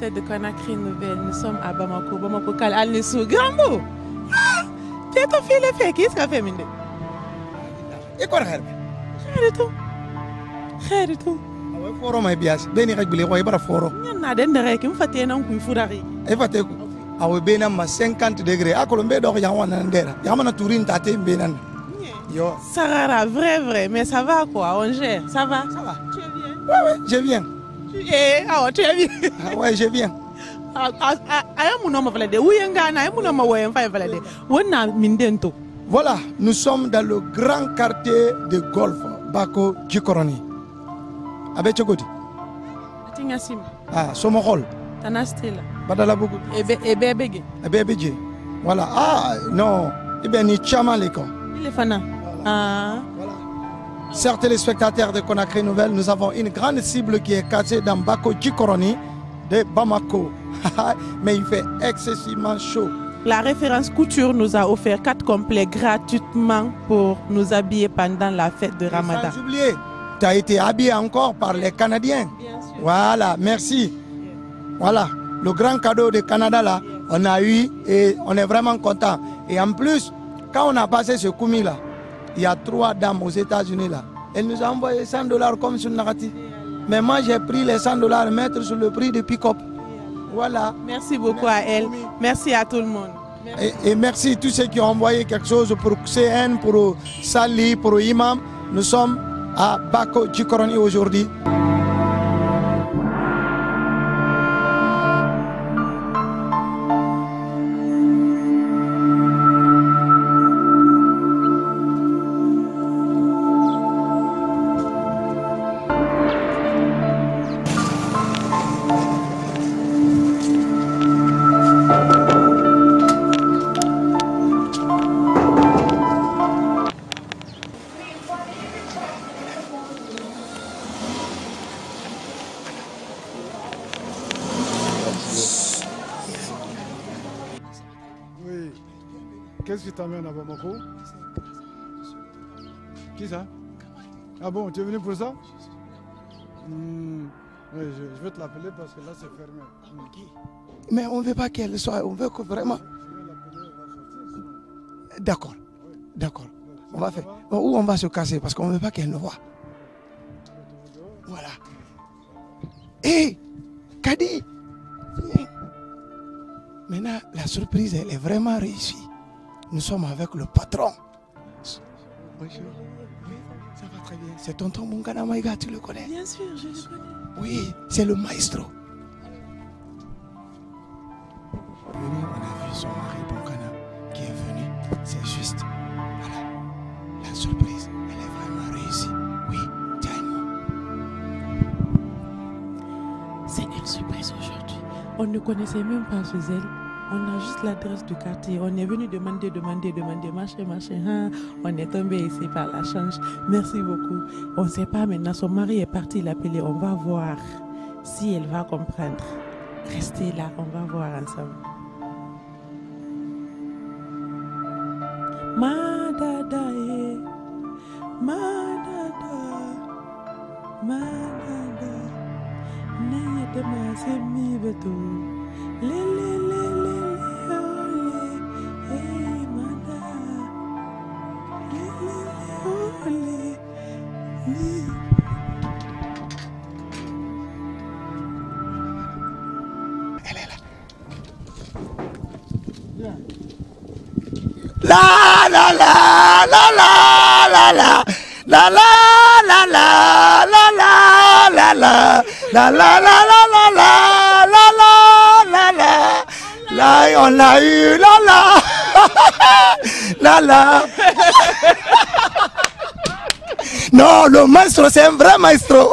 fête de Conakry Nouvelle. Nous sommes à Bamako. Bamako Kal Al Nessou. Grand mot. Tu es ton fils le fait. Qu'est-ce qu'il fait, Minde? Et quoi, Herbe? Rien du tout. Rien du tout. Ah ouais, foro mai bias. Beni régulier, ouais, bara foro. Il y en a des gens qui me font un coup de foudre. Et fate ku. Ah ouais, bena ma 50 degrés. Ah, Colombie donc y'a un ndera. Y'a un tourin tate bena. Yo. Sarara, vrai. Mais ça va quoi? On gère. Ça va? Ça va. Tu es bien? Ouais, je viens. Tu es bien? Ah ouais, je viens. Voilà, nous sommes dans le grand quartier de golf, Bako Djikoroni. Avec Tchokoti. Ah, Somorol. Tanastela. Badala beaucoup. Ebebege. Ebebege. Voilà. Ah, non. Eh bien, ni Chama Leko. Il est fana. Ah. Voilà. Chers téléspectateurs de Conakry Nouvelle, nous avons une grande cible qui est cachée dans Bako Djikoroni de Bamako. Mais il fait excessivement chaud. La référence couture nous a offert 4 complets gratuitement pour nous habiller pendant la fête de Ramadan. Sans oublier, tu as été habillé encore par les Canadiens. Bien sûr. Voilà, merci. Voilà, le grand cadeau du Canada là, on a eu et on est vraiment content. Et en plus, quand on a passé ce Koumi là, il y a 3 dames aux États-Unis là. Elles nous ont envoyé $100 comme sur Narati. Mais moi j'ai pris les $100 mettre sur le prix de pick-up. Voilà. Merci beaucoup à elle. Merci à tout le monde. Et merci à tous ceux qui ont envoyé quelque chose pour CN, pour Sali, pour Imam. Nous sommes à Bako Djikoroni aujourd'hui. Qu'est-ce qui t'amène à Bamako? Qui ça? Ah bon, tu es venu pour ça? Oui, je vais te l'appeler parce que là c'est fermé. Mais on ne veut pas qu'elle soit, on veut que vraiment... D'accord, d'accord. On va faire. Où on va se casser parce qu'on ne veut pas qu'elle nous voie. Voilà. Hé, Kadi! Maintenant, la surprise, elle est vraiment réussie. Nous sommes avec le patron. Bonjour. Oui, ça va très bien. C'est tonton Mungana Maïga, tu le connais? Bien sûr, je le connais. Oui, c'est le maestro. On a vu son mari Mungana qui est venu. C'est juste. Voilà. La surprise, elle est vraiment réussie. Oui, dis-moi. C'est une surprise aujourd'hui. On ne connaissait même pas chez elle. On a juste l'adresse du quartier. On est venu demander, marcher. Hein. On est tombé ici par la chance. Merci beaucoup. On ne sait pas maintenant. Son mari est parti l'appeler. On va voir si elle va comprendre. Restez là. On va voir ensemble. Madada, Naya de ma beto. Elle est là. La la la la la la la la la la la la la la la la la la la là on l'a eu là non, le maestro c'est un vrai maestro.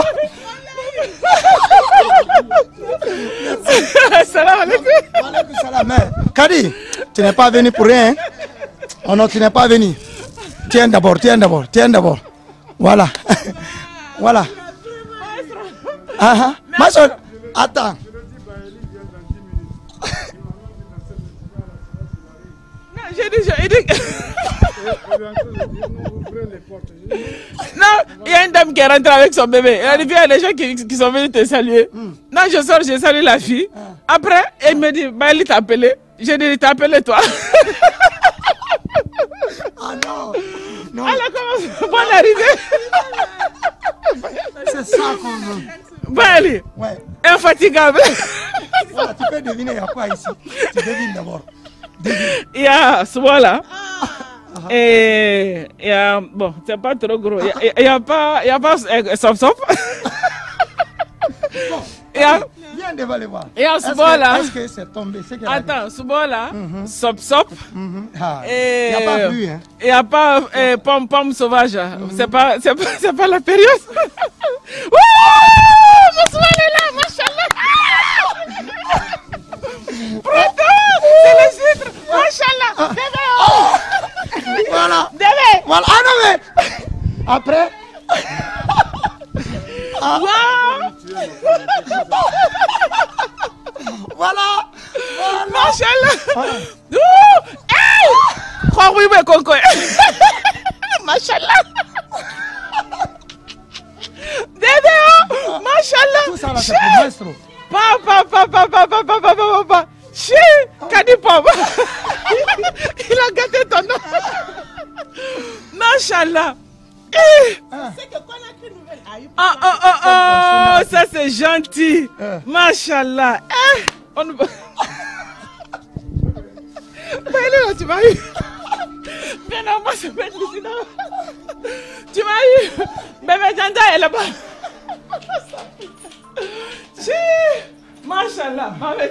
Salam alaikum. Salam. Kadi, tu n'es pas venu pour rien. Oh non, tu n'es pas venu. Tiens d'abord. Voilà. Voilà. Maestro, attends. J'ai dit... Non, il y a une dame qui est rentrée avec son bébé. Elle a dit, il y a des gens qui sont venus te saluer. Non, je sors, j'ai salué la fille. Après, il me dit, bah, il t'a appelé. J'ai dit, il t'a appelé toi. Ah non, non. Elle a commencé, bonne arrivée. C'est ça qu'on veut. Bah, allez, Ouais. infatigable. Voilà, tu peux deviner, il y a quoi ici? Tu devines d'abord. Il y a ce là. Et il y a, bon, c'est pas trop gros. Il y a pas sop. Viens devant les voir. Il y a ce là. Est-ce que c'est tombé? Attends, ce là, sop. Il n'y a pas plu, hein? Il n'y a pas pomme sauvage. C'est pas la période. Mon soir est là, machallah. C'est les huîtres, machallah. Voilà. Bébé. Voilà. Ah non, mais. Après. Voilà. Machallah. Crois oui, mais Conco. Machallah. Bébé, machallah. Tout ça là, c'est pour maestro. Papa. Chi, Kadipom. Il a gâté ton nom. Machallah. C'est que Conakry Nouvelle a eu. Oh, ça c'est gentil. Machallah. On... Ben là, tu m'as eu. Bien non, moi c'est pas ici. Tu m'as eu. Bébé Janda est là-bas. Chi. Machallah.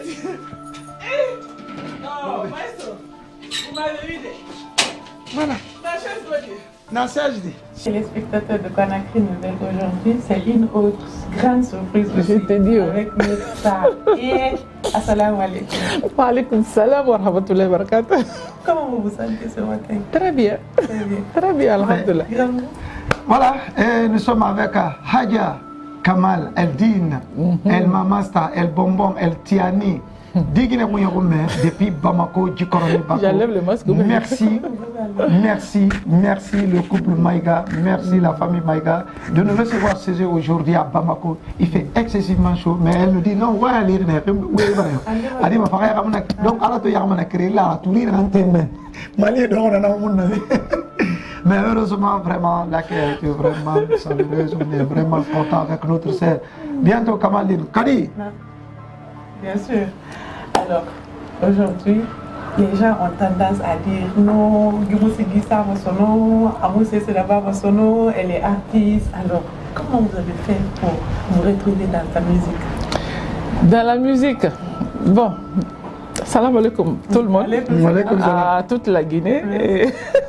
Oh, maestro. Vous m'avez vu. Voilà. La chaise doit dire. Non, c'est HD. Chez les spectateurs de Conakry Nouvelle aujourd'hui, c'est une autre grande surprise. Je te dis. Avec notre star. Et assalamu alaikum. Wa alaikum salam wa rahmatullahi wa barakatuh. Comment vous vous sentez ce matin? Très bien. Très bien. Très bien, alhamdulillah. Voilà, et nous sommes avec Hadja Kamal El Din, El Mamasta, El Bonbon, El Tiani. Digine Mouyaroumé, depuis Bamako, Djikoroni Bako. J'enlève le masque. Merci le couple Maïga, merci la famille Maïga de nous recevoir ce jour aujourd'hui à Bamako. Il fait excessivement chaud, mais elle nous dit non, ouais, elle est donc, à la toyamana créé là, tout le monde Mali, on a un mais heureusement, vraiment, l'accueil a été vraiment savoureuse. On est vraiment content avec notre sœur. Bientôt, Kamaline. Kadi. Bien sûr. Alors, aujourd'hui, les gens ont tendance à dire non, Guimoussi Gissa Mosono, Amoussé Selaba Mosono, elle est artiste. Alors, comment vous avez fait pour vous retrouver dans ta musique? Dans la musique, bon, salam alaikum tout le monde, à toute la Guinée.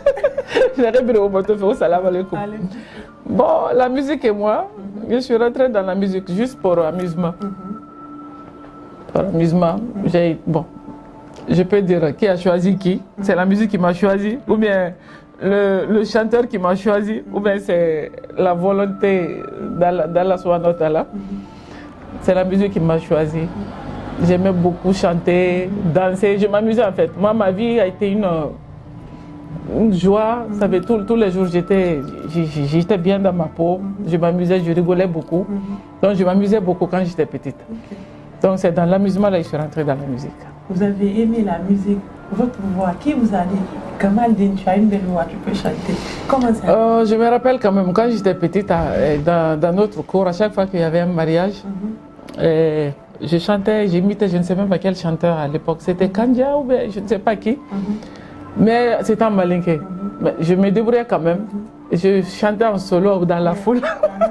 Salam alaikum. Bon, la musique et moi, je suis rentrée dans la musique juste pour amusement. Pour amusement, bon, je peux dire qui a choisi qui. C'est la musique qui m'a choisi, ou bien le chanteur qui m'a choisi, ou bien c'est la volonté d'Allah Subhanahu wa Ta'ala. C'est la musique qui m'a choisi. J'aimais beaucoup chanter, danser, je m'amusais en fait. Moi, ma vie a été une joie. Vous savez, tous les jours, j'étais bien dans ma peau. Je m'amusais, je rigolais beaucoup. Donc, je m'amusais beaucoup quand j'étais petite. Donc, c'est dans l'amusement là que je suis rentrée dans la musique. Vous avez aimé la musique, votre voix. Qui vous a dit, Kamaldine, tu as une belle voix, tu peux chanter? Comment ça? Je me rappelle quand même, quand j'étais petite, dans notre cours, à chaque fois qu'il y avait un mariage, je chantais, j'imitais, je ne sais même pas quel chanteur à l'époque. C'était Kandia ou bien je ne sais pas qui. Mais c'était en malinké. Mais je me débrouillais quand même. Je chantais en solo dans la foule.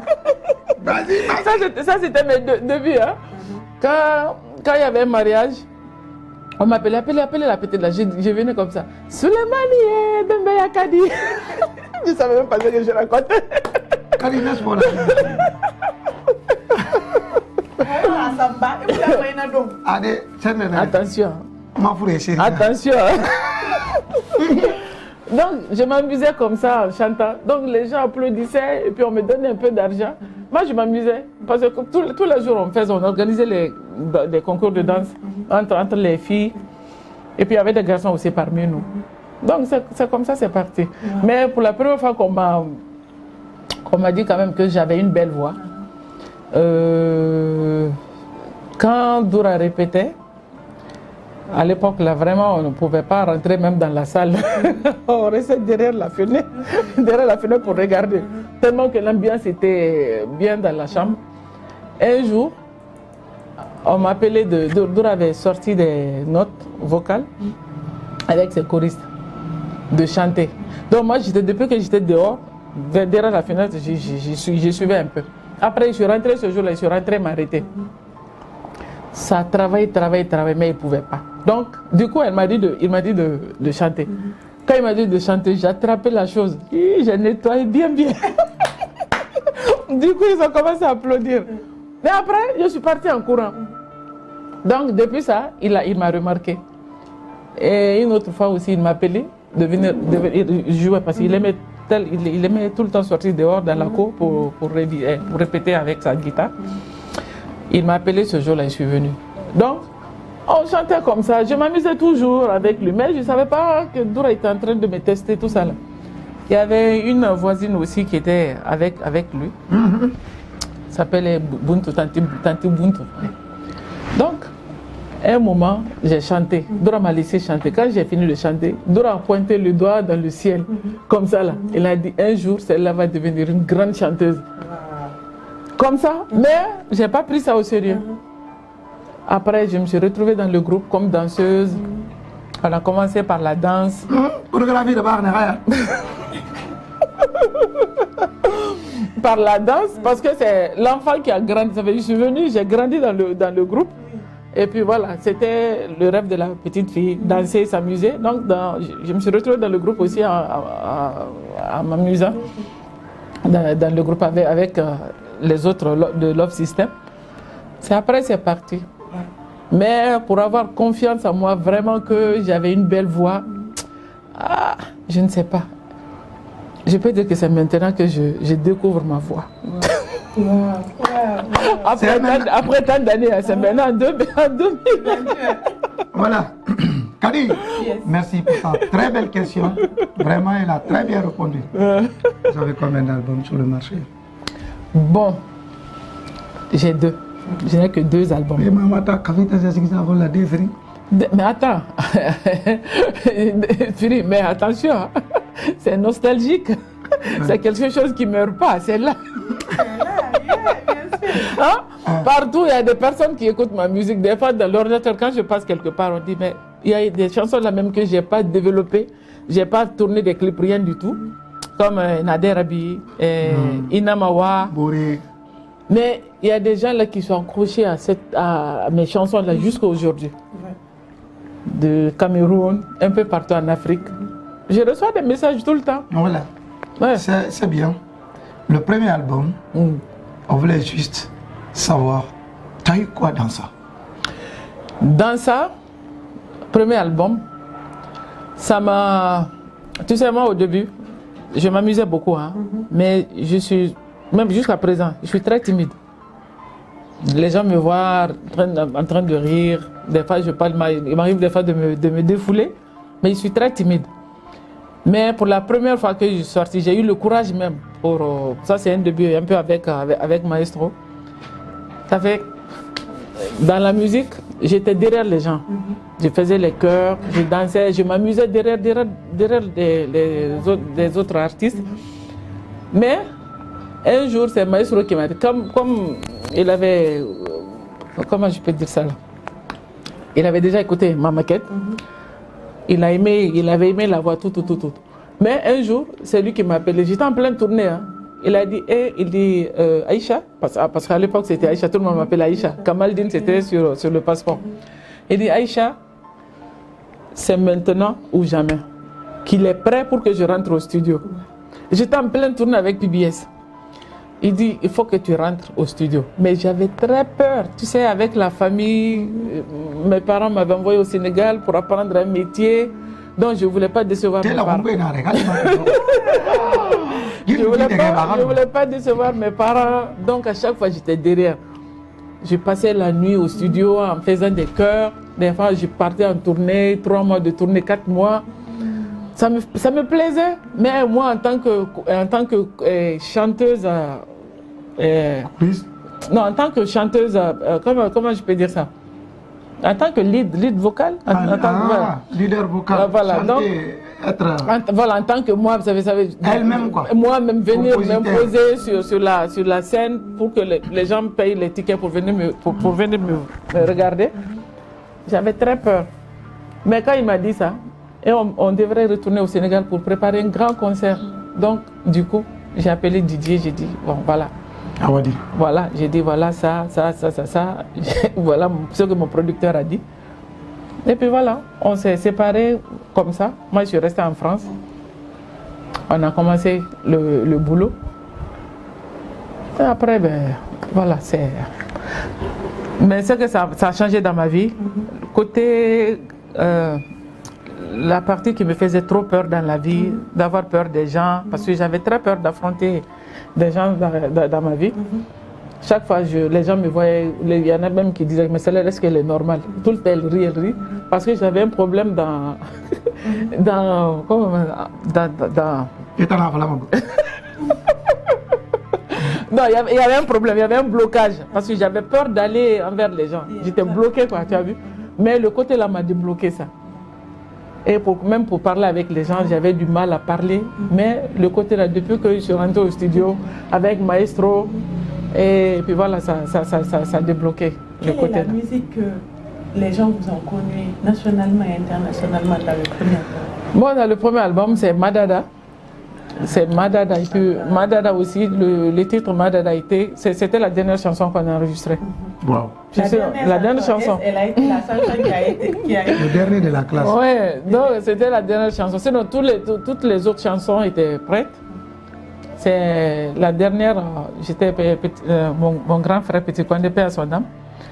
Ça, c'était mes débuts. Hein. Quand il y avait un mariage, on m'appelait, appelez la petite là. Je venais comme ça. Souleymani, Dembeya Kadi. Je ne savais même pas ce que je racontais. Kadi, n'est-ce pas là? Attention. Attention. Donc, je m'amusais comme ça en chantant. Donc, les gens applaudissaient et puis on me donnait un peu d'argent. Moi, je m'amusais parce que tous les jours, on organisait des concours de danse entre les filles. Et puis, il y avait des garçons aussi parmi nous. Donc, c'est comme ça, c'est parti. Mais pour la première fois qu'on m'a dit quand même que j'avais une belle voix, quand Doura répétait, À l'époque, là, vraiment, on ne pouvait pas rentrer même dans la salle. On restait derrière la fenêtre pour regarder. Tellement que l'ambiance était bien dans la chambre. Un jour, on m'appelait Doura avait sorti des notes vocales avec ses choristes de chanter. Donc moi, depuis que j'étais dehors, derrière la fenêtre, j'y suivais un peu. Après, je suis rentré ce jour-là, je suis rentré m'arrêter. Ça travaille, mais il ne pouvait pas. Donc, du coup, il m'a dit de chanter. Quand il m'a dit de chanter, j'ai attrapé la chose. J'ai nettoyé bien. Du coup, ils ont commencé à applaudir. Mais après, je suis partie en courant. Donc, depuis ça, il m'a remarqué. Et une autre fois aussi, il m'a appelé de venir jouer parce qu'il aimait, il aimait tout le temps sortir dehors dans la cour pour répéter avec sa guitare. Il m'a appelé ce jour-là et je suis venu. Donc, on chantait comme ça. Je m'amusais toujours avec lui, mais je ne savais pas que Doura était en train de me tester tout ça là. Il y avait une voisine aussi qui était avec lui. S'appelait Buntu, Tanti Buntu. Donc, à un moment, j'ai chanté. Doura m'a laissé chanter. Quand j'ai fini de chanter, Doura a pointé le doigt dans le ciel, comme ça là. Il a dit un jour, celle-là va devenir une grande chanteuse. Comme ça, mais je n'ai pas pris ça au sérieux. Après, je me suis retrouvée dans le groupe comme danseuse. On a commencé par la danse. Par la danse, parce que c'est l'enfant qui a grandi. Ça fait, je suis venue, j'ai grandi dans le groupe. Et puis voilà, c'était le rêve de la petite fille, danser, s'amuser. Donc, je me suis retrouvée dans le groupe aussi en m'amusant. Dans le groupe avec les autres de Love System. Après, c'est parti. Mais pour avoir confiance en moi, vraiment que j'avais une belle voix, je ne sais pas. Je peux dire que c'est maintenant que je découvre ma voix. Après tant d'années, c'est maintenant en 2000. Voilà. Kadi, merci pour ça. Très belle question. Vraiment, elle a très bien répondu. Vous avez combien d'albums sur le marché? Bon, j'ai 2. Je n'ai que 2 albums. Mais attends, mais attention, c'est nostalgique. C'est quelque chose qui ne meurt pas, c'est là. Hein? Partout, il y a des personnes qui écoutent ma musique. Des fois, dans l'ordinateur, quand je passe quelque part, on dit, mais il y a des chansons là même que je n'ai pas développées. Je n'ai pas tourné des clips, rien du tout. Comme Nader Rabi, Inamawa. Mais il y a des gens là qui sont accrochés à mes chansons là jusqu'à aujourd'hui. De Cameroun, un peu partout en Afrique. Je reçois des messages tout le temps. Voilà. Ouais. C'est bien. Le premier album, on voulait juste savoir, tu as eu quoi dans ça? Dans ça, premier album, ça m'a... Tu sais, moi au début, je m'amusais beaucoup, hein, mais je suis, même jusqu'à présent, je suis très timide. Les gens me voient en train de rire, des fois je parle, il m'arrive des fois de me défouler, mais je suis très timide. Mais pour la première fois que je suis sorti, j'ai eu le courage même. Ça c'est un début un peu avec Maestro. Ça fait, dans la musique, j'étais derrière les gens. Je faisais les chœurs, je dansais, je m'amusais derrière les autres artistes. Mais un jour, c'est Maestro qui m'a dit, comme il avait, comment je peux dire ça là? Il avait déjà écouté ma maquette. Il avait aimé la voix, tout. Mais un jour, c'est lui qui m'a appelé. J'étais en pleine tournée. Hein. Il a dit, Aïcha, parce qu'à l'époque c'était Aïcha, tout le monde m'appelait Aïcha. Kamaldine, c'était sur le passeport. Il dit, Aïcha, c'est maintenant ou jamais qu'il est prêt pour que je rentre au studio. J'étais en pleine tournée avec PBS. Il dit, il faut que tu rentres au studio. Mais j'avais très peur. Tu sais, avec la famille, mes parents m'avaient envoyé au Sénégal pour apprendre un métier. Donc, je ne voulais pas décevoir mes parents. Je ne voulais pas décevoir mes parents. Donc, à chaque fois, j'étais derrière. Je passais la nuit au studio en faisant des chœurs. Des fois, je partais en tournée, 3 mois de tournée, 4 mois. Ça me plaisait. Mais moi, en tant que chanteuse... non, en tant que chanteuse, comment je peux dire ça? En tant que lead vocal. Leader vocal. Voilà, chanter, donc, être... en tant que moi, vous savez elle-même quoi. Moi-même venir m'imposer sur la scène pour que les gens payent les tickets pour venir me regarder. J'avais très peur. Mais quand il m'a dit ça, et on devrait retourner au Sénégal pour préparer un grand concert. Donc, du coup, j'ai appelé Didier, j'ai dit, bon, voilà. Awadi. Voilà, j'ai dit, voilà, ça. Voilà ce que mon producteur a dit. Et puis voilà, on s'est séparés comme ça. Moi, je suis restée en France. On a commencé le boulot. Et après, ben, voilà, c'est... Mais c'est que ça a changé dans ma vie. Côté... la partie qui me faisait trop peur dans la vie, d'avoir peur des gens, parce que j'avais très peur d'affronter des gens dans ma vie. Chaque fois, les gens me voyaient, il y en a même qui disaient, mais celle-là, est-ce qu'elle est normale? Tout le temps, elle rit, parce que j'avais un problème dans... Non, il y avait un problème, il y avait un blocage, parce que j'avais peur d'aller envers les gens. J'étais bloquée, quoi, tu as vu? Mais le côté là m'a débloqué ça. Et même pour parler avec les gens, j'avais du mal à parler. Mais le côté là, depuis que je suis rentrée au studio avec Maestro, et puis voilà, ça a débloqué le côté là. Quelle est la musique que les gens vous ont connue nationalement et internationalement dans le premier album? Moi, dans le premier album, c'est Madada. C'est Madada. Et puis Madada aussi, le titre Madada c'était la dernière chanson qu'on a enregistrée. Wow. La dernière chanson. Elle a été la chanson qui a été... Le dernier de la classe. Oui, donc c'était la dernière chanson. Sinon, toutes les autres chansons étaient prêtes. C'est la dernière, j'étais mon grand frère Petit Condé, paix à son âme.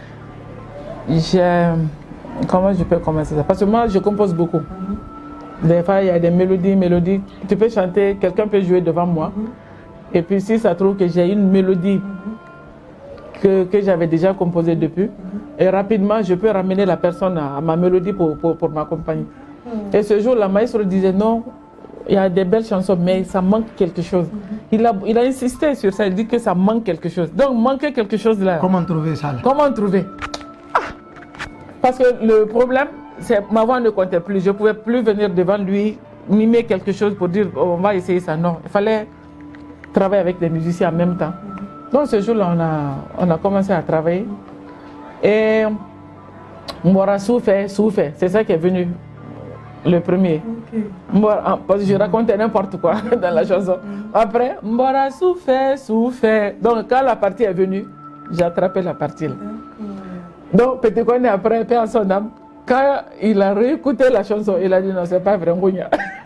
Comment je peux commencer ça? Parce que moi, je compose beaucoup. Des fois, il y a des mélodies. Tu peux chanter, quelqu'un peut jouer devant moi. Et puis, si ça trouve que j'ai une mélodie que j'avais déjà composée depuis, et rapidement, je peux ramener la personne à ma mélodie pour m'accompagner. Et ce jour, la maître disait non, il y a des belles chansons, mais ça manque quelque chose. Il a insisté sur ça, il dit que ça manque quelque chose. Donc, manquait quelque chose là. Comment trouver ça là? Comment trouver? Parce que le problème, ma voix ne comptait plus. Je ne pouvais plus venir devant lui, mimer quelque chose pour dire oh, on va essayer ça. Non, il fallait travailler avec des musiciens en même temps. Donc ce jour-là, on a commencé à travailler. Et Mbora Soufé, c'est ça qui est venu le premier. Mbora, parce que je racontais n'importe quoi dans la chanson. Après, Mbora Soufé. Donc quand la partie est venue, j'ai attrapé la partie là. Donc Petit Condé après, paix à son âme. Quand il a réécouté la chanson, il a dit non, c'est pas vrai, Ngounia.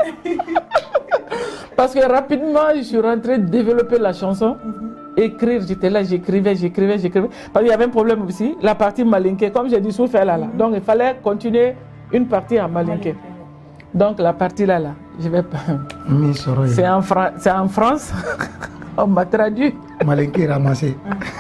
Parce que rapidement, je suis rentrée développer la chanson, écrire, j'étais là, j'écrivais. Parce qu'il y avait un problème aussi, la partie malinké, comme j'ai dit, souffert là. Donc il fallait continuer une partie en malinké. Donc la partie là, je vais pas. C'est en France, on m'a traduit. Malinké ramassé.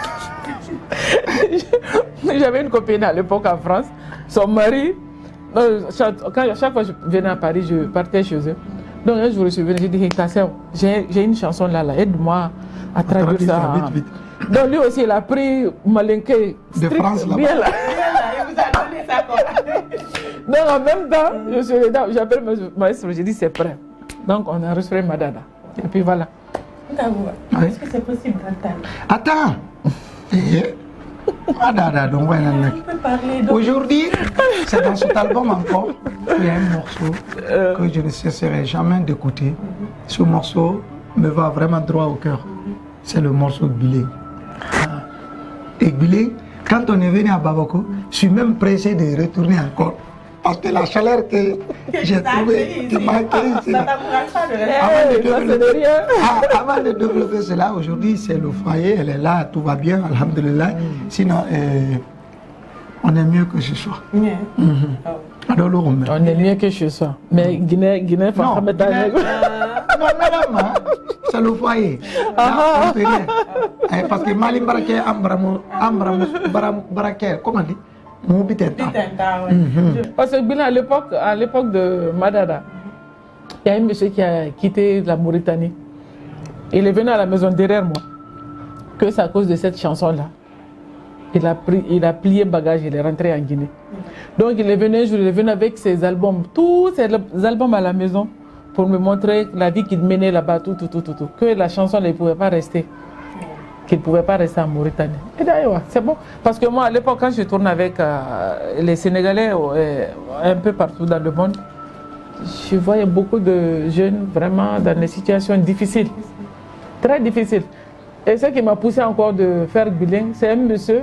J'avais une copine à l'époque en France. Son mari, chaque fois que je venais à Paris, je partais chez eux. Donc un jour, je suis venue, j'ai dit, j'ai une chanson là, aide-moi à traduire ça. Vite. Donc lui aussi, il a pris Malinké de France là. Bien là. Il vous a donné ça comme... Donc en même temps, j'appelle mon maître, j'ai dit c'est prêt. Donc on a enregistré Madada. Et puis voilà. Est-ce que c'est possible d'entendre? Attends. Aujourd'hui, c'est dans cet album encore, il y a un morceau que je ne cesserai jamais d'écouter. Ce morceau me va vraiment droit au cœur. C'est le morceau Gbilé. Et Gbilé, quand on est venu à Bamako, je suis même pressé de retourner encore. Parce que la chaleur que j'ai trouvée, qui m'a accueilli, avant de développer cela, aujourd'hui c'est le foyer, elle est là, tout va bien, alhamdulillah. Sinon, on est mieux que ce soir. On est mieux que ce soir. Mais Guinée, non, madame, c'est le foyer. Là, on peut rien. Parce que Malim Baraké, Baraké, comment on dit? Parce que à l'époque de Madada, il y a un monsieur qui a quitté la Mauritanie. Il est venu à la maison derrière moi. Que c'est à cause de cette chanson-là. il a plié bagage, il est rentré en Guinée. Donc il est venu un jour, il est venu avec ses albums, tous ses albums à la maison, pour me montrer la vie qu'il menait là-bas, tout. Que la chanson ne pouvait pas rester. Qu'il ne pouvait pas rester en Mauritanie. Et d'ailleurs, c'est bon. Parce que moi, à l'époque, quand je tourne avec les Sénégalais un peu partout dans le monde, je voyais beaucoup de jeunes vraiment dans des situations difficiles. Très difficiles. Et ce qui m'a poussé encore de faire bilingue, c'est un monsieur.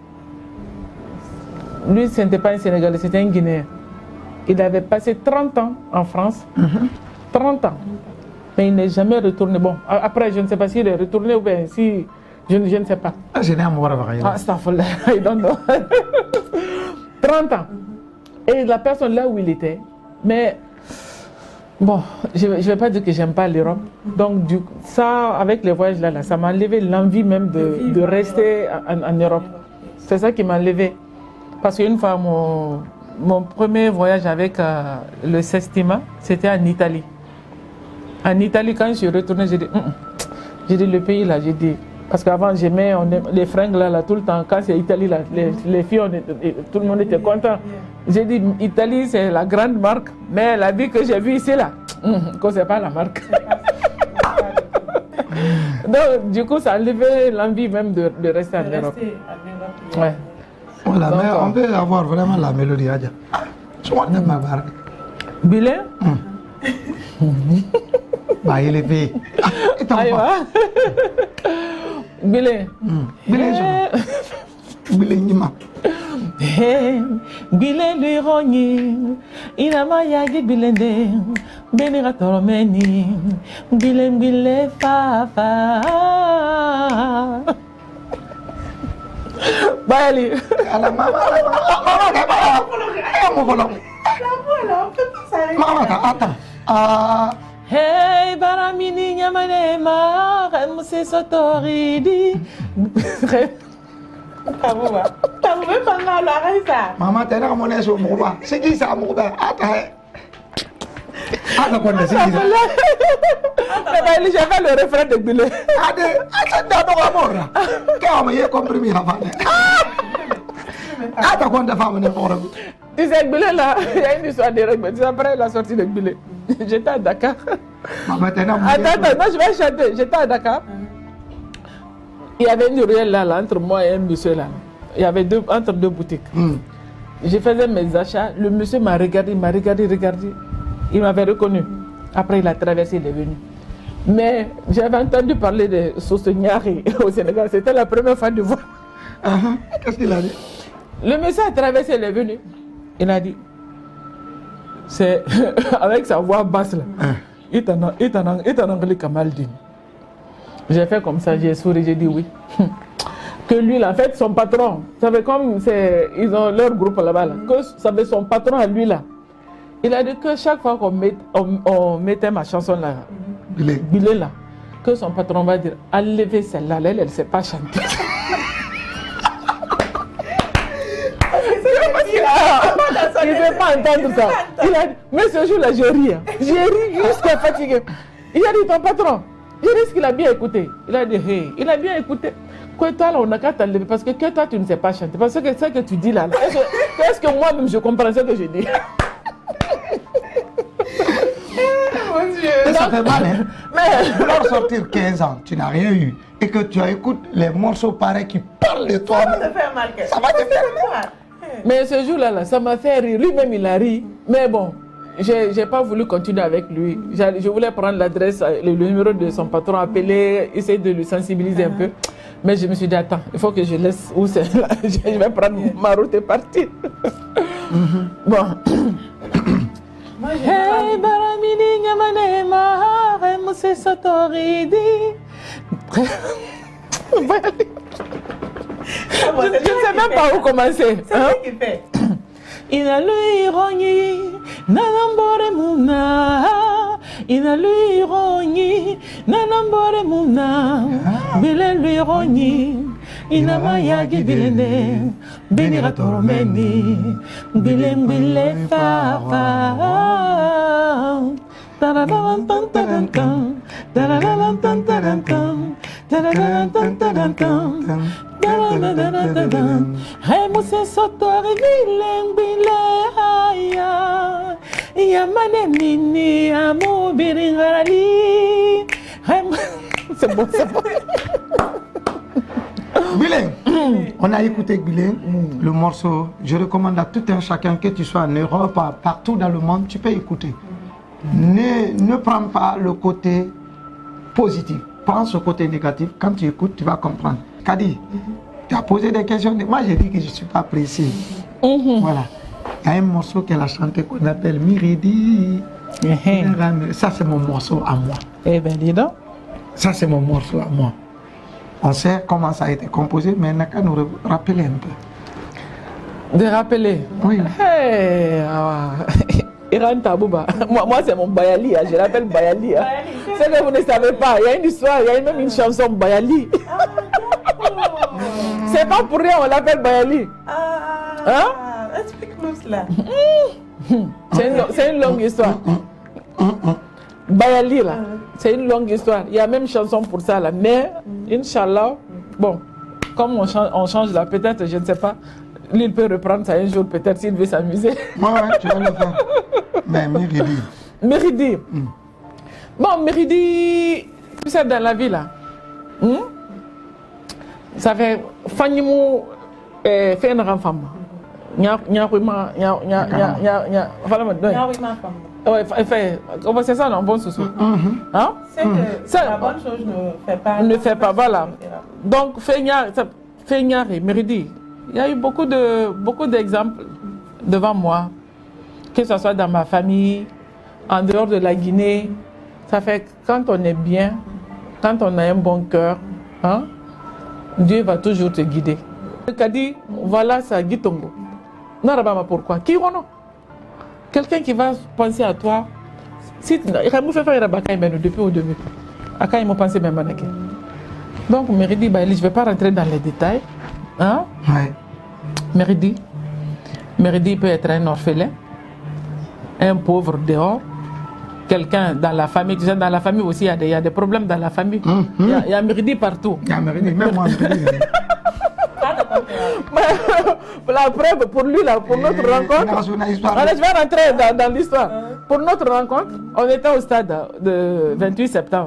Lui, ce n'était pas un Sénégalais, c'était un Guinéen. Il avait passé 30 ans en France. 30 ans. Mais il n'est jamais retourné. Bon, après, je ne sais pas s'il est retourné ou bien si... Je ne sais pas. Ah, c'est Astaghfirullah, I don't know. 30 ans. Et la personne là où il était, mais bon, je ne vais pas dire que j'aime pas l'Europe. Donc, ça, avec les voyages là, ça m'a enlevé l'envie même de rester en Europe. C'est ça qui m'a enlevé. Parce qu'une fois, mon premier voyage avec le Sestima, c'était en Italie. En Italie, quand je suis retourné, j'ai dit le pays là, j'ai dit. Parce qu'avant, j'aimais les fringues là, tout le temps. Quand c'est Italie, là, les filles, tout le monde était content. J'ai dit, Italie, c'est la grande marque. Mais la vie que j'ai vue ici, là, que c'est pas la marque. Donc, du coup, ça a enlevé l'envie même de rester en Europe. Ouais. Voilà, mais on peut avoir vraiment la mélodie. Bilan? Bah, il est payé. Bilan. Bilan. Bilen lui rogni, inama yagi bilende, benira toromeni, bilen bile fafa. Bali. Ala mama. Mama, Hey, baramini nyamanema, remse sotoridi. Tabu be panga lo araisa. Mama tena kamo neso muba. Sigi sa muba. Ata konde sigi. Mais j'avais le refrain de Bilé. Ata da do amora. Ka ma ye comprimi havane. Ata konde femme ne fora. Tu sais, Bilé là, il y a une histoire de règles. Après la sortie de Bilé, j'étais à Dakar. Maman tena. Attends, non, je vais chanter. J'étais à Dakar. Il y avait une ruelle là, entre moi et un monsieur là. Il y avait entre deux boutiques. Je faisais mes achats. Le monsieur m'a regardé. Il m'avait reconnu. Après, il a traversé, il est venu. Mais j'avais entendu parler de Sosognari au Sénégal. C'était la première fois de voir. Qu'est-ce qu'il a dit? Le monsieur a traversé, il est venu. Il a dit, c'est avec sa voix basse là. Il t'en anglais Kamaldine. J'ai fait comme ça, j'ai souri, j'ai dit oui. Que lui, là, en fait, son patron, ça fait comme ils ont leur groupe là-bas, là, que ça fait son patron à lui là. Il a dit que chaque fois qu'on mettait ma chanson là, Bilé là, que son patron va dire, enlevez celle-là, elle ne sait pas chanter. Il ne veut pas entendre ça. Il a dit, mais ce jour-là, j'ai ri. J'ai ri jusqu'à fatiguer. Il a dit, ton patron, il risque qu'il a bien écouté. Il a dit, hey, il a bien écouté. Que toi, là, on n'a qu'à t'enlever parce que toi, tu ne sais pas chanter. Parce que ce que tu dis là, est-ce que moi-même, je comprends ce que je dis? Mon Dieu. Ça fait mal, hein? Mais leur sortir 15 ans, tu n'as rien eu. Et que tu écoutes les morceaux pareils qui parlent de toi. Ça va te faire mal. Ça va te faire mal. Mais ce jour-là, ça m'a fait rire. Lui-même, il a ri. Mais bon, je n'ai pas voulu continuer avec lui. Je voulais prendre l'adresse, le numéro de son patron, appeler, essayer de le sensibiliser un peu. Mais je me suis dit, attends, il faut que je laisse où c'est là. Je vais prendre ma route et partir. Bon. Hey, baramini nyamanema, remse sotoridi. Je ne sais même pas où commencer. C'est ce qu'il fait. Ina lui rogni, nanambore muna. Ina lui rogni, nanambore muna. Bile lui rogni, ina mayagi bilene. Benira tormeni, bile bile fafa. Tararam tan taram tan, tararam tan taram tan. Remuse sotori bilembile haya Yamane nini amu biringali. C'est bon, c'est bon. Bilin, on a écouté Bilin, le morceau. Je recommande à tout un chacun, que tu sois en Europe, partout dans le monde, tu peux écouter. Ne prends pas le côté positif, prends ce côté négatif. Quand tu écoutes, tu vas comprendre. Kadi, tu as posé des questions. Moi, j'ai dit que je ne suis pas précis. Voilà. Il y a un morceau qu'elle a chanté qu'on appelle Miridi. Ça, c'est mon morceau à moi. Eh bien, dis donc. Ça, c'est mon morceau à moi. On sait comment ça a été composé, mais on n'a qu'à nous rappeler un peu. De rappeler? Oui. Hey, Iran Tabouba. Moi c'est mon Bayali, je l'appelle Bayali. C'est que vous ne savez pas, il y a une histoire, il y a même une chanson Bayali. C'est pas pour rien on l'appelle Bayali. Hein? Explique-nous cela. C'est une longue histoire. Bayali là, c'est une longue histoire. Il y a même chanson pour ça là. Mais, Inch'Allah, bon, comme on change là, peut-être, je ne sais pas, lui il peut reprendre ça un jour, peut-être s'il veut s'amuser. Ouais, tu vas le faire. Mais Méridi. Méridi. Bon, Méridi, tu sais, dans la vie là, ça fait Fanyimou fait une grande femme. C'est ça, non, bon sous. Hein? C'est que la bonne chose ne fait pas, voilà. Donc, Feignar et Méridi, il y a eu beaucoup d'exemples devant moi, que ce soit dans ma famille, en dehors de la Guinée. Ça fait que quand on est bien, quand on a un bon cœur, hein, Dieu va toujours te guider. Kadi, voilà ça, Gitongo. Pourquoi? Qui on a? Quelqu'un qui va penser à toi. Si tu fait faire depuis au début. À quand ils m'ont pensé même. Donc, Méridi, je ne vais pas rentrer dans les détails. Hein? Ouais. Méridi peut être un orphelin, un pauvre dehors, quelqu'un dans la famille. Tu sais, dans la famille aussi, il y a des problèmes dans la famille. Il y a Méridi partout. Il y a Méridi, même moi, Méridi. La preuve pour lui, là, pour notre rencontre, je vais rentrer dans l'histoire. Pour notre rencontre, on était au stade de 28 septembre.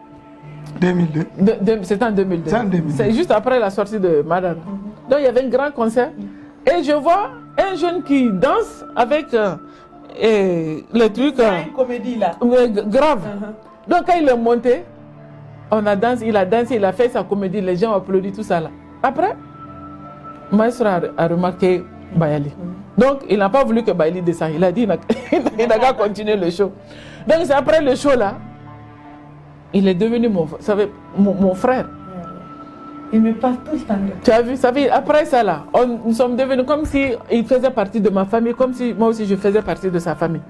2002. C'était en 2002. C'est juste après la sortie de Madame. Donc il y avait un grand concert. Et je vois un jeune qui danse avec le truc. Une comédie là. Grave. Donc quand il est monté, il a dansé, il a fait sa comédie, les gens ont applaudi, tout ça là. Après, Maestro a remarqué Bayali. Donc, il n'a pas voulu que Bayali descende. Il a dit il n'a qu'à continuer le show. Donc, c'est après le show là, il est devenu mon frère. Il me parle tout le temps. Tu as vu, ça fait, après ça là, nous sommes devenus comme si il faisait partie de ma famille, comme si moi aussi je faisais partie de sa famille.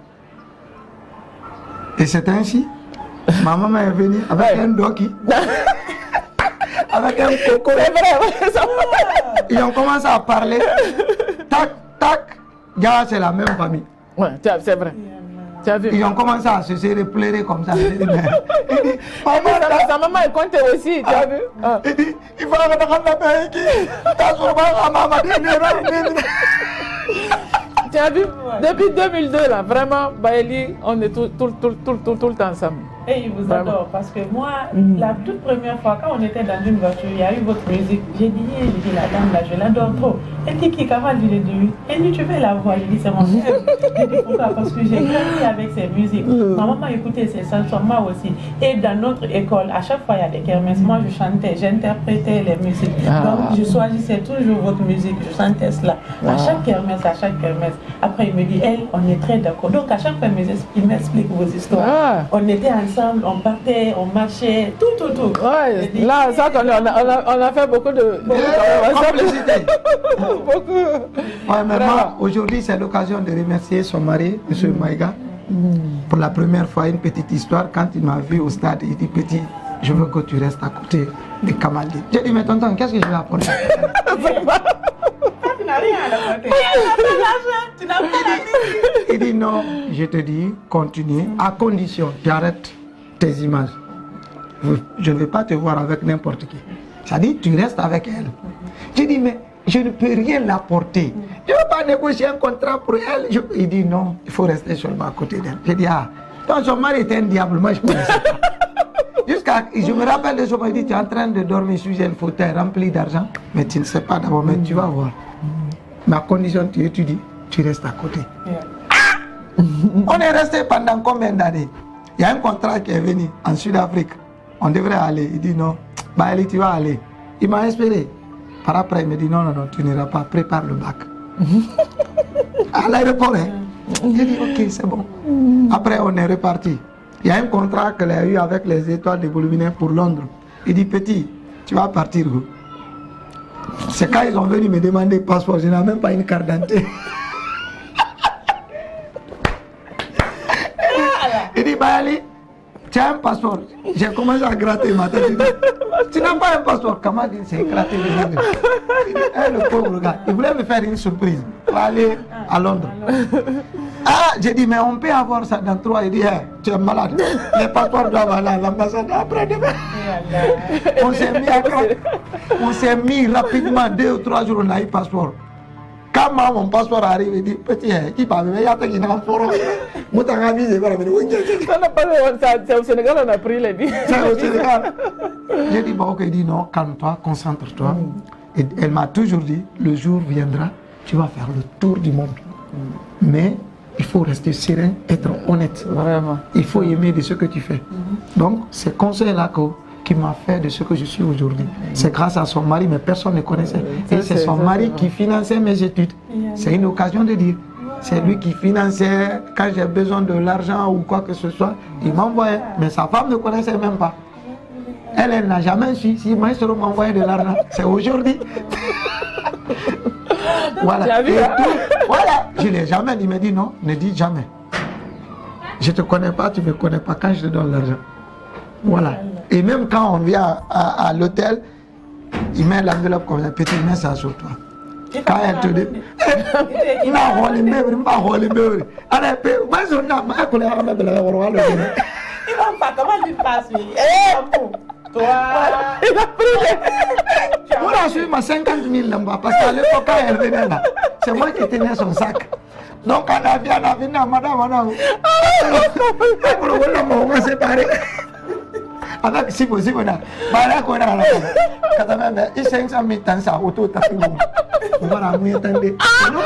Et c'était ainsi. Ma maman est venue avec un doki. Avec un coco. C'est vrai, ça. Ils ont commencé à parler. Tac, tac. Gars, c'est la même famille. Ouais, c'est vrai. Tu as vu? Ils ont commencé à se serrer, pleurer comme ça. Il dit, sa maman est comptée aussi, tu as vu? Il dit, il faut que tu as vu? Depuis 2002, là, vraiment, Bayali, on est tout le temps ensemble. Et il vous adore parce que moi, la toute première fois, quand on était dans une voiture, il y a eu votre musique. J'ai dit, la dame là, je l'adore trop. Elle dit, qui Kamal, il est de lui. Elle dit, tu veux la voir? Il dit, c'est mon frère. J'ai dit, pourquoi? Parce que j'ai grandi avec ses musiques. Ma maman écoutait ses chansons, moi aussi. Et dans notre école, à chaque fois, il y a des kermesses. Moi, je chantais, j'interprétais les musiques. Donc, je choisissais toujours votre musique, je chantais cela. À chaque kermesse. Après, il me dit, on est très d'accord. Donc, à chaque fois, il m'explique vos histoires. On était ensemble, on partait, on marchait, tout. Ouais, là, ça, on a fait beaucoup de complicité. Beaucoup. Ouais, mais moi, aujourd'hui, c'est l'occasion de remercier son mari, M. Maïga. Pour la première fois, une petite histoire. Quand il m'a vu au stade, il dit, petit, je veux que tu restes à côté de Kamaldé. J'ai dit, mais tonton, qu'est-ce que je vais apporter? Tu n'as rien à apporter. Tu n'as pas la. Il dit, non, je te dis, continue, à condition, tu arrêtes tes images. je ne vais pas te voir avec n'importe qui. Ça dit, tu restes avec elle. J'ai dit, mais je ne peux rien l'apporter. Je ne veux pas négocier un contrat pour elle. Il dit, non, il faut rester seulement à côté d'elle. J'ai dit, ah, donc son mari était un diable, moi je ne connaissais pas. Je me rappelle de ce moment, il dit, tu es en train de dormir sur un fauteuil rempli d'argent, mais tu ne sais pas d'abord, mais tu vas voir. Ma condition, tu étudies, tu restes à côté. On est resté pendant combien d'années? Il y a un contrat qui est venu en Sud-Afrique. On devrait aller. Il dit non. Bah, allez, tu vas aller. Il m'a inspiré. Par après, il me dit non, tu n'iras pas. Prépare le bac. À l'aéroport, hein? J'ai dit ok, c'est bon. Après, on est reparti. Il y a un contrat qu'elle a eu avec les étoiles de Voluminaire pour Londres. Il dit petit, tu vas partir. C'est quand ils sont venus me demander le passeport. Je n'ai même pas une carte d'identité. Il dit, bah allez, tu as un passeport. J'ai commencé à gratter ma tête. Tu n'as pas un passeport. Comment dire, c'est éclaté de rire. Il dit, le pauvre gars, il voulait me faire une surprise pour aller à Londres. Ah, j'ai dit, mais on peut avoir ça dans 3. Il dit, hey, tu es malade. Les passeports doivent aller à l'ambassade après-demain. On s'est mis rapidement, 2 ou 3 jours, on a eu passeport. Quand mon passeport arrive, il dit, petit, qui parle, mais il y a qui n'a pas forum. Moi, t'as envie de voir, mais c'est au Sénégal, on a pris les billes. C'est au Sénégal. J'ai dit, bon, ok, il dit, non, calme-toi, concentre-toi. Et elle m'a toujours dit, le jour viendra, tu vas faire le tour du monde. Mais il faut rester serein, être honnête. Vraiment. Il faut aimer de ce que tu fais. Donc, ces conseils-là qui m'a fait de ce que je suis aujourd'hui. C'est grâce à son mari, mais personne ne connaissait. Et c'est son mari qui finançait mes études. C'est une occasion de dire. C'est lui qui finançait, quand j'ai besoin de l'argent ou quoi que ce soit, il m'envoyait. Mais sa femme ne connaissait même pas. Elle n'a jamais su si Maestro m'envoyait de l'argent. C'est aujourd'hui. Voilà. Et tout, voilà. Je ne l'ai jamais dit. Il m'a dit non, ne dis jamais. Je ne te connais pas, tu ne me connais pas quand je te donne l'argent. Voilà. Et même quand on vient à l'hôtel, il met l'enveloppe comme ça, petit, mets ça sur toi. Quand elle te dit, il m'a roulé, il m'a roulé, il va pas, comment lui passe? Toi, il a pris. Moi, j'ai eu ma 50 000 là-bas, parce qu'à l'époque, quand elle venait là, c'est moi qui tenais son sac. Donc, on a vu, madame, on va séparer. Avec si possible, on a la quand même, il 500 000 ans, ça auto tapis. On va la mouiller, attendez.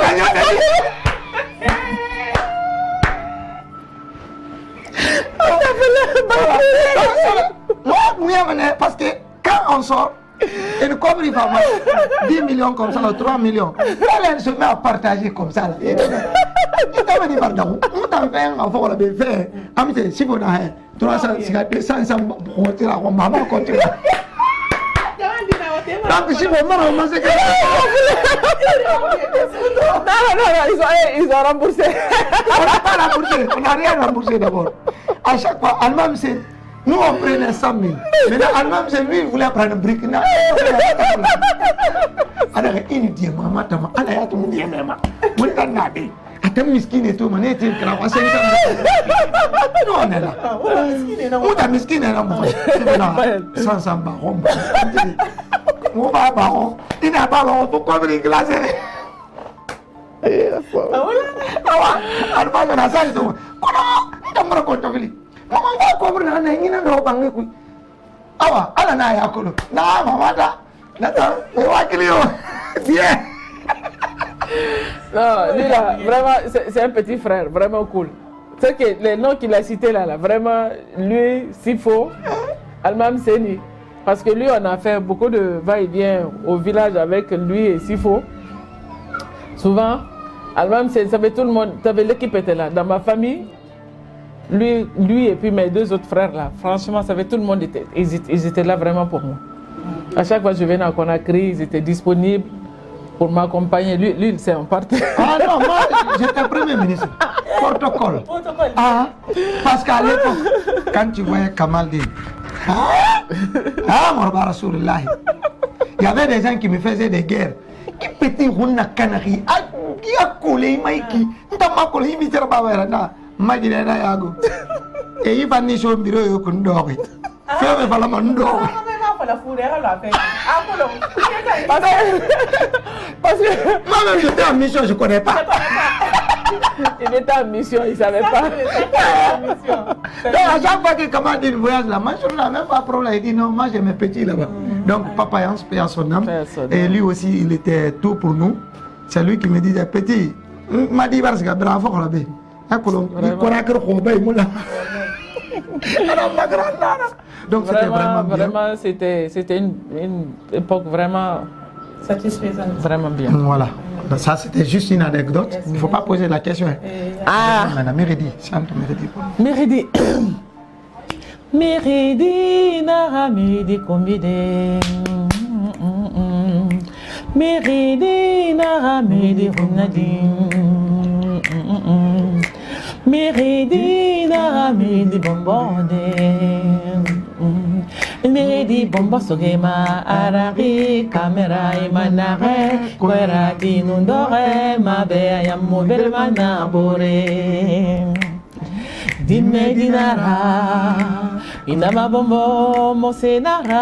Parce que quand on sort, et le coffre il va marcher 10 millions comme ça, 3 millions. Elle se met à partager comme ça. Il t'a dit, pardon, on t'a fait un enfant, on l'a fait. Amité, si vous avez 300, 500, maman continue. Donc, si vous m'avez remboursé, ils ont remboursé. On n'a pas remboursé, on n'a rien remboursé d'abord. À chaque fois, Allemagne, c'est. Nous, on prenait 100 000. Maintenant, Allemagne, c'est lui, il voulait prendre un brique. Alors, il dit, maman, maman, elle a tout le monde, maman. Moi, je n'ai pas. Attends, miskin et tout, mané, tu es là. Nous, on est là. Où ta miskin est là, moi? 500 barons. Mon baron, il n'a pas baron, pourquoi venir glacer? Alors, on a ça, il dit, comment on a compté? Maman va comprendre, il n'a pas de problème. Ah, elle n'a pas de problème. Non, maman, bien. Non, lui là, vraiment, c'est un petit frère, vraiment cool. C'est que les noms qu'il a cités là, vraiment, lui, Sifo, Almam Seni. Parce que lui, on a fait beaucoup de va-et-vient au village avec lui et Sifo. Souvent, Almam Seni, ça fait tout le monde, l'équipe était là. Dans ma famille, lui et puis mes 2 autres frères là, franchement, ça fait tout le monde, ils étaient là vraiment pour moi. À chaque fois que je venais à Conakry, ils étaient disponibles pour m'accompagner. Lui c'est un parti. Ah non, moi, j'étais premier ministre. Protocole. Ah, parce qu'à l'époque, quand tu voyais Kamaldine, il y avait des gens qui me faisaient des guerres. Qui petit rouna canari, qui a collé, Maïki, n'a pas collé, il m'a dit, yago. Et il va nicher au bureau, Fais me parler mon dos. Parce que Moi-même, j'étais en mission, je ne connais pas. il était en mission, il ne savait pas. Donc, à chaque fois qu'il commande une voyage là, moi, je n'ai même pas de problème. Il dit non, moi, j'ai mes petits là-bas. Donc, papa Yans, paix à son âme. Et lui aussi, il était tout pour nous. C'est lui qui me disait, petit, m'a dit, parce que bravo, on l'a vu. Donc, c'était vraiment bien. Vraiment, c'était une époque vraiment satisfaisante. Vraiment bien. Voilà. Ça, c'était juste une anecdote. Yes, Il ne faut pas poser la question. Ah, Méridi, chante Méridi. Méridi. Méridi, nara, méridi, combide. Méridi, nara, méridi, runadin. Méridi, nara, méridi, bombonde. Méridi, bombo, sogema, arari, caméra, imanare, kwera, tinundore, mabe, yamu, belmana, bore. Dime dinara, inama bombo mosenara.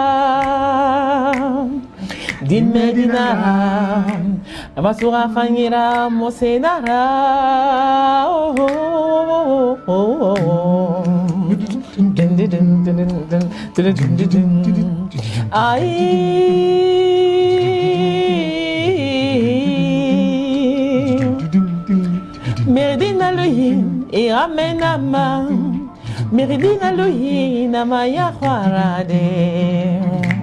Dime dinara, amasura fanyira mosenara. Meridina lohin, et amenama. Meridina lohin, amaya kwarade.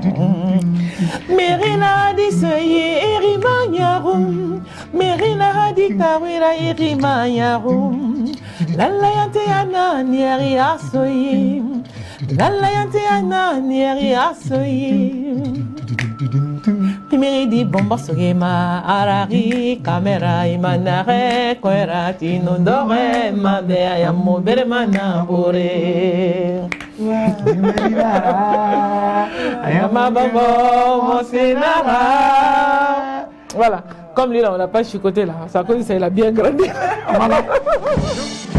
Merina di soye, erimanyarum. Merina di kawira, erimanyarum. Lalayante ana, nieri asoye. Lalayante ana, nieri asoye. Méridi bomba sogema arari kamera imanare kwera tinondore mabe ya mobere manabore ayama babo mosenara. Voilà, comme lui là on l'a pas chicoté là, ça cause ça il a bien grandi. Voilà.